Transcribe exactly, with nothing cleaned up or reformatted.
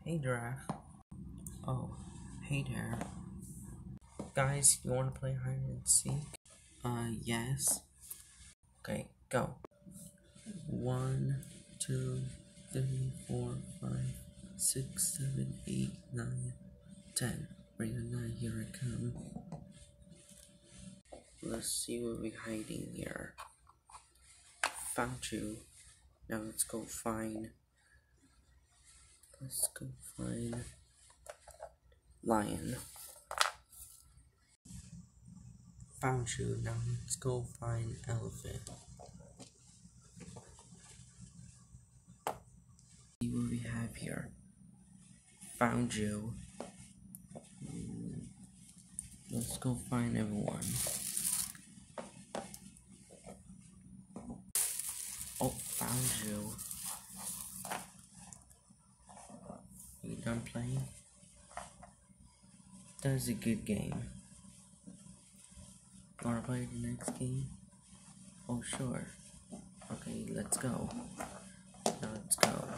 Hey Giraffe. Oh, hey there. Guys, you wanna play hide and seek? Uh, yes. Okay, go. One, two, three, four, five, six, seven, eight, nine, ten. Bring a nine, here I come. Let's see what we're hiding here. Found you. Now let's go find. Let's go find lion. Found you. Now let's go find elephant. See what we have here. Found you. Let's go find everyone. Oh, found you. You done playing? That's a good game. Wanna play the next game? Oh, sure. Okay, let's go. Now let's go.